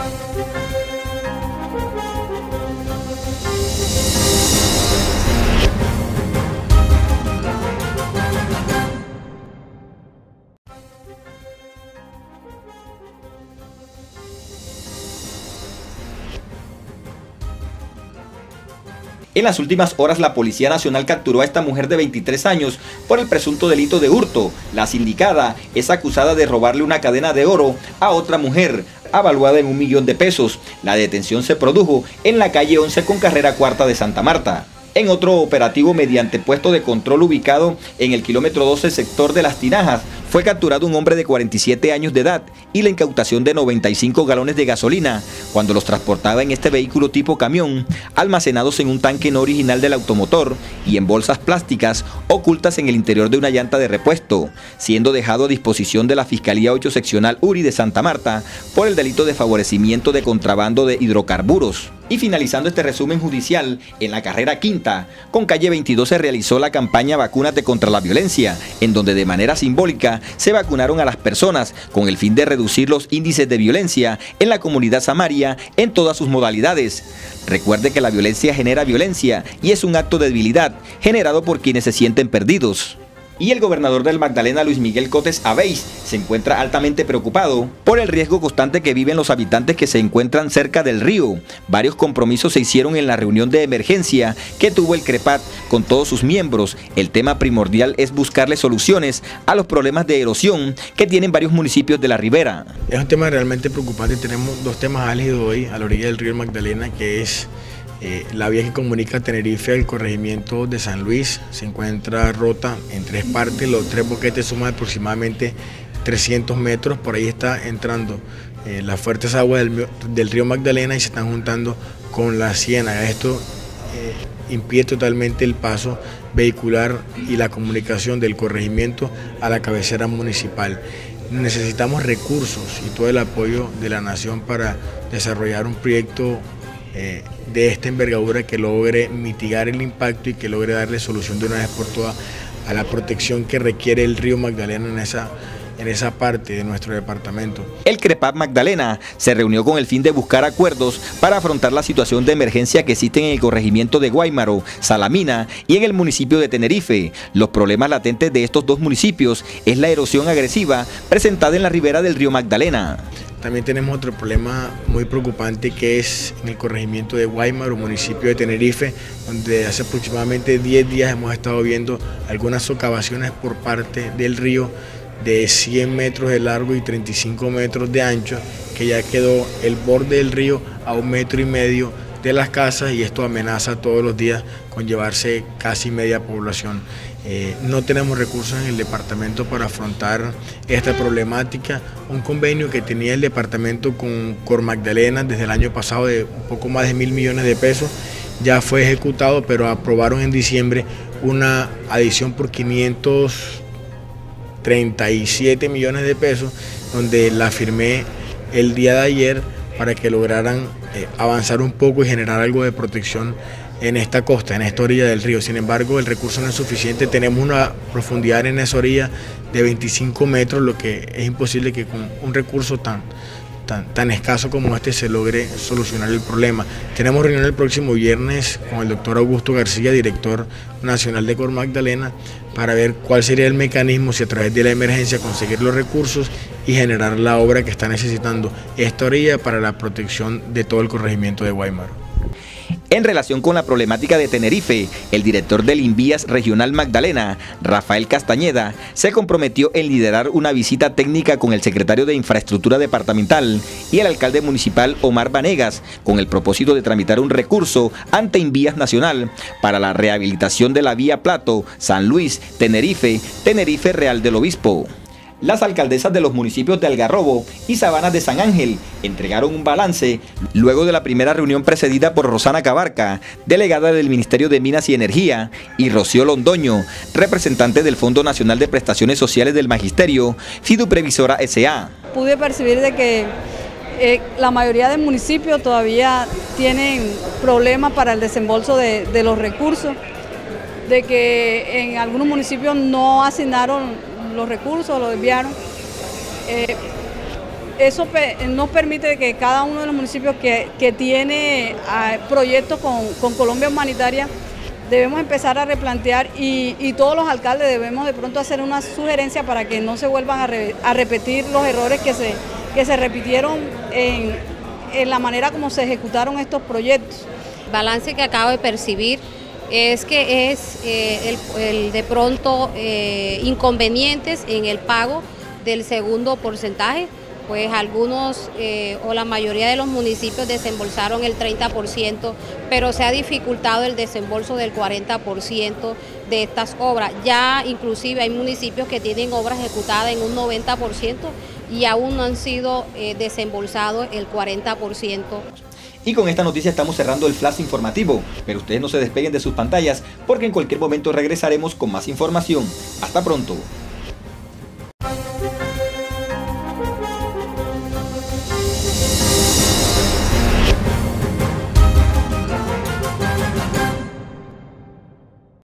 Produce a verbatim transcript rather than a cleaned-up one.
En las últimas horas, la Policía Nacional capturó a esta mujer de veintitrés años por el presunto delito de hurto. La sindicada es acusada de robarle una cadena de oro a otra mujer, avaluada en un millón de pesos. La detención se produjo en la calle once con carrera cuarta de Santa Marta. En otro operativo mediante puesto de control ubicado en el kilómetro doce sector de Las Tinajas, fue capturado un hombre de cuarenta y siete años de edad y la incautación de noventa y cinco galones de gasolina cuando los transportaba en este vehículo tipo camión, almacenados en un tanque no original del automotor y en bolsas plásticas ocultas en el interior de una llanta de repuesto, siendo dejado a disposición de la Fiscalía ocho Seccional URI de Santa Marta por el delito de favorecimiento de contrabando de hidrocarburos. Y finalizando este resumen judicial, en la carrera quinta, con calle veintidós se realizó la campaña Vacúnate contra la Violencia, en donde de manera simbólica se vacunaron a las personas con el fin de reducir los índices de violencia en la comunidad samaria en todas sus modalidades. Recuerde que la violencia genera violencia y es un acto de debilidad generado por quienes se sienten perdidos. Y el gobernador del Magdalena, Luis Miguel Cotes Abeis, se encuentra altamente preocupado por el riesgo constante que viven los habitantes que se encuentran cerca del río. Varios compromisos se hicieron en la reunión de emergencia que tuvo el CREPAT con todos sus miembros. El tema primordial es buscarle soluciones a los problemas de erosión que tienen varios municipios de la ribera. Es un tema realmente preocupante. Tenemos dos temas álgidos hoy a la orilla del río Magdalena, que es Eh, la vía que comunica Tenerife al corregimiento de San Luis. Se encuentra rota en tres partes, los tres boquetes suman aproximadamente trescientos metros, por ahí está entrando eh, las fuertes aguas del, del río Magdalena y se están juntando con la ciénaga. Esto eh, impide totalmente el paso vehicular y la comunicación del corregimiento a la cabecera municipal. Necesitamos recursos y todo el apoyo de la nación para desarrollar un proyecto Eh, de esta envergadura que logre mitigar el impacto y que logre darle solución de una vez por todas a la protección que requiere el río Magdalena en esa, en esa parte de nuestro departamento. El CREPAT Magdalena se reunió con el fin de buscar acuerdos para afrontar la situación de emergencia que existe en el corregimiento de Guáimaro, Salamina y en el municipio de Tenerife. Los problemas latentes de estos dos municipios es la erosión agresiva presentada en la ribera del río Magdalena. También tenemos otro problema muy preocupante que es en el corregimiento de Guáimaro, municipio de Tenerife, donde hace aproximadamente diez días hemos estado viendo algunas socavaciones por parte del río de cien metros de largo y treinta y cinco metros de ancho, que ya quedó el borde del río a un metro y medio de las casas y esto amenaza todos los días con llevarse casi media población. Eh, no tenemos recursos en el departamento para afrontar esta problemática. Un convenio que tenía el departamento con Cor Magdalena desde el año pasado de un poco más de mil millones de pesos ya fue ejecutado, pero aprobaron en diciembre una adición por quinientos treinta y siete millones de pesos, donde la firmé el día de ayer para que lograran eh, avanzar un poco y generar algo de protección en esta costa, en esta orilla del río. Sin embargo, el recurso no es suficiente. Tenemos una profundidad en esa orilla de veinticinco metros, lo que es imposible que con un recurso tan, tan, tan escaso como este se logre solucionar el problema. Tenemos reunión el próximo viernes con el doctor Augusto García, director nacional de Cor Magdalena, para ver cuál sería el mecanismo, si a través de la emergencia conseguir los recursos y generar la obra que está necesitando esta orilla para la protección de todo el corregimiento de Guáimaro. En relación con la problemática de Tenerife, el director del Invías Regional Magdalena, Rafael Castañeda, se comprometió en liderar una visita técnica con el secretario de Infraestructura Departamental y el alcalde municipal Omar Vanegas, con el propósito de tramitar un recurso ante Invías Nacional para la rehabilitación de la vía Plato, San Luis, Tenerife, Tenerife Real del Obispo. Las alcaldesas de los municipios de Algarrobo y Sabanas de San Ángel entregaron un balance luego de la primera reunión precedida por Rosana Cabarca, delegada del Ministerio de Minas y Energía, y Rocío Londoño, representante del Fondo Nacional de Prestaciones Sociales del Magisterio, Fiduprevisora S A Pude percibir de que eh, la mayoría de municipios todavía tienen problemas para el desembolso de, de los recursos, de que en algunos municipios no asignaron los recursos, los enviaron. Eh, eso nos permite que cada uno de los municipios que, que tiene uh, proyectos con, con Colombia Humanitaria debemos empezar a replantear y, y todos los alcaldes debemos de pronto hacer una sugerencia para que no se vuelvan a, re, a repetir los errores que se, que se repitieron en, en la manera como se ejecutaron estos proyectos. El balance que acabo de percibir es que es eh, el, el de pronto eh, inconvenientes en el pago del segundo porcentaje, pues algunos eh, o la mayoría de los municipios desembolsaron el treinta por ciento, pero se ha dificultado el desembolso del cuarenta por ciento de estas obras. Ya inclusive hay municipios que tienen obras ejecutadas en un noventa por ciento y aún no han sido eh, desembolsados el cuarenta por ciento. Y con esta noticia estamos cerrando el flash informativo, pero ustedes no se despeguen de sus pantallas porque en cualquier momento regresaremos con más información. Hasta pronto.